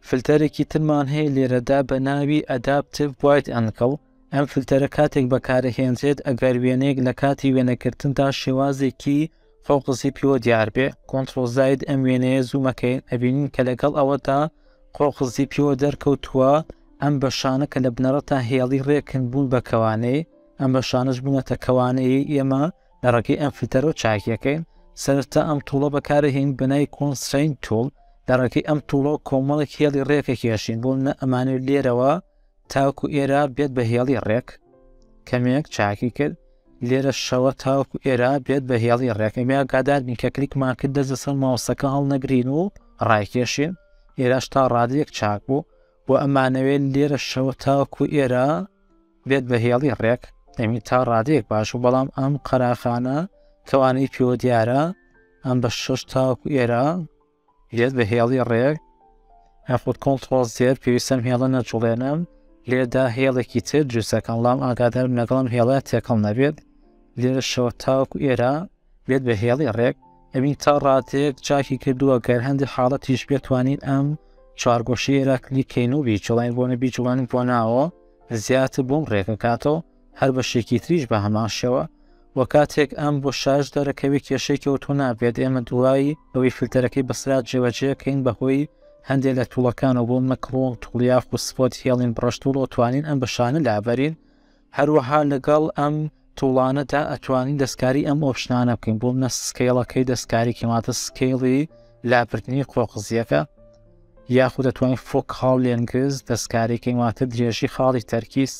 فلترێکی ترمان هەیە لێرەدا بە ناوی ئەداپتیڤ واید ئەنکڵ. ئەم فلتەرە کاتێک بەکارەهێنرێت ئەگەر وێنەیەک لە کاتی وێنەگرتندا شێوازێکی قۆقزی پیوە دیار بێ، کۆنتڕۆڵ زاید ئەم وێنەیە زوومەکەین ئەبینین کە لەگەڵ ئەوەدا قۆقزی پیوە دەرکەوتووە. ئەم بەشانە کە لە بنەڕەتە هێڵی ڕێکن بوون بە کەوانەی، ئەم بەشانش بوونەتە کەوانەیە ئێمە لە ڕێگەی ئەم فلتەرە چاکیەکەین. سەرەتا ئەم تووڵە بەکارەهێن بەنای کۆنسترین تول، لە ڕێگەی ئەم تووڵە کۆمەڵێک هێڵی ڕێکە کێشین بۆ ئەمانێت لێرەوە تاوکو ئێرە بێت بە هێڵی ڕێک، کەمێک چاکی کرد لێرە شەوە تاوکو ئێرە بێت بە هێڵی ڕێک. ئەمە گادار بین کە کلیکمان کرد دەست لەسەر ماوسەکە هەڵنەگرین و ڕایکێشین. ئێرەش تا ڕادەیەک چاک بوو بۆ ئەمانەوێت لێرە شەوە تاوکو ئێرە بێت بە هێڵی ڕێک، ئەمی تا ڕادەیەک باش و بەڵام ئەم قەراخانە کەوانەی پیوە دیارە ئەم بە 6 تاوکو ئێرە بێت بە هێڵی ڕێک. خود کۆنتڕۆڵ زێر پێویستم هێڵە نەجوڵێنم، لێرەدا هێڵێکی تر جووسەکەم لام ئاگادارم لەگەڵم هێڵە تێکەڵ نەبێت. لێرە شەوە تاوکو ئێرە بێت بە هێڵی ڕێک. ئەبین تا ڕاتێک چاکی کردووە گەر هەندی حاڵەتیش بێتوانین ئەم چوارگۆشی ئێرە کلیکەین و بیجوڵین بۆ نەبیجوڵانی بۆ ناوە زیاتر بۆم ڕێکەکاتەوە هەر بەشێکی تریش بە هەمان شێوە. وە کاتێک ئەم بۆ شاش دەرەکەوی کێشەی کەوتۆ نابێت، ئێمە دوایی ئەوەی فلتەرەکەی بەسرات جێوەجێکەین بەهۆی هەندێک لە تووڵەکانەوە بۆ مەکڕۆڵ توڵیاف و سپۆت هێڵین بڕشتوڵ توانین ئەم بەشانە لابەرین. هەروەها لەگەڵ ئەم تووڵانەدا ئەتوانین دەستکاری ئەم ئۆپشنانە بکەین بۆ منە سکەیڵەکەی دەستکاری کەماتە سکەیڵی لابردنی قۆقزیەکە، یاخود دەتوانین فۆک خاڵ لێنگز دەستکاریکەین واتە درێژی خاڵی تەرکیز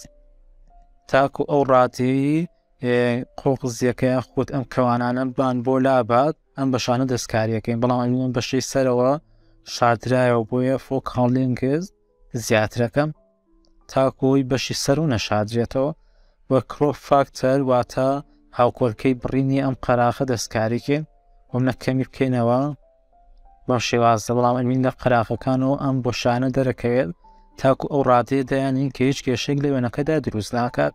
تاکو ئەو ڕاتەیەی قۆقزیەکە خۆت ئەم کەوانانە بان بۆ لابات ئەم بەشانە دەستکاریەکەین. بەڵام ئەمە بەشەی سەرەوە شاردرایەوە بۆیە فۆک خاڵ لێنگز زیاترەکەم تاکۆی بەشی سەر و نەشادرێتەوە. وە کرۆپ فاکتەر واتە هاوکۆرکەی بڕینی ئەم قەراخە دەستکاریکەین و منە کەمی بکەینەوە بەم شێوازە. بەڵام ئەمین لە قەراخەکانەوە ئەم بۆشانە دەرەکەوێت تاکو ئەو ڕادەیە دەیانین کە هیچ کێشێک لە وێنەکەدا دروست ناکات،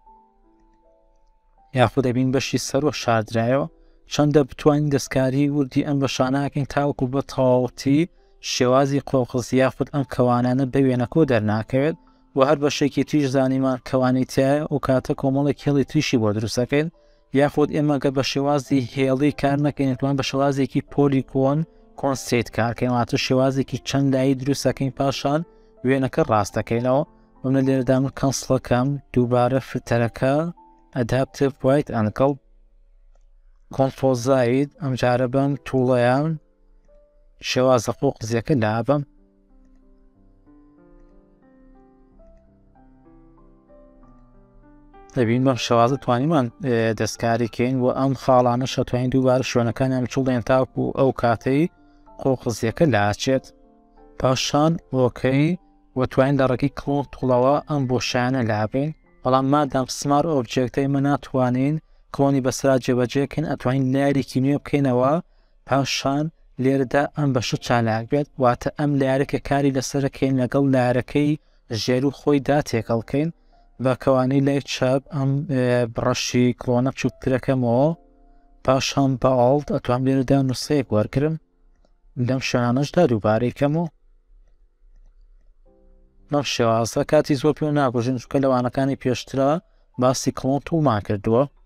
یاخود دەبین بەشی سەرۆ شاردرایەوە. چەندە بتوانین دەستکاری وردی ئەم بەشانەکەین تاوەکو بە تەواوەتی شێوازی قۆقز یاخود ئەم کەوانانە بە وێنەکۆ دەرناکەوێت و هەر بەشێکی تریش زانیمان کەوانی تایە و کاتە کۆمەڵێک هێڵی تریشی بۆ دروستەکەین، یاخود ئێمەگە بە شێوازی هێڵی کار نەکەین توان بە شێوازێکی پۆلیکۆن کۆنستیت کارکەین واتە شێوازێکی چەند لایی دروستەکەین پاشان وێنەکە ڕاستەکەینەوە. ومنە لێرەدا من کەنسڵەکەم دووبارە فلتەرەکە ئەداپتیڤ واید ئەنکڵ کۆنتڕۆڵ زاید ئەم جارە بەم تووڵەیان شێوازە قۆقزیەکە لابەم. دەبین بەم شێوازە توانیمان دەستکاریکەین و ئەم خاڵانە شەتوانین دووبارە شوێنەکانیان چوڵێن تاکو ئەو کاتەی قۆقزیەکە لاچێت. پاشان وەکەی وەتوانین لە ڕێگەی کڵۆن توڵەوە ئەم بۆشایانە لابین. بەڵام مادام سمار ئۆبجێکتەی مە ناتوانین کڵۆنی بەسرا جێبەجێکەین ئەتوانین لایرێکی نوێ بکەینەوە پاشان لێرەدا ئەم بەشە چالاک بێت واتە ئەم لایرەکە کاری لەسەرەکەین لەگەڵ لایرەکەی ژێر و خۆیدا تێکەڵکەین بە کەوانەی لای چاپ ئەم بڕەشی کڵۆنە بچووکترەکەمەوە پاشان بە ئاڵت ئەتوان لێرەدا نووسەیەک وەرگرم لەم شوێنانەشدا دووبارەیکەمەوە. نەم شێوازە کاتی زۆر پێ ناگۆژین چکە لەوانەکانی پێشترا باسی کڵۆن توڵمان کردووە.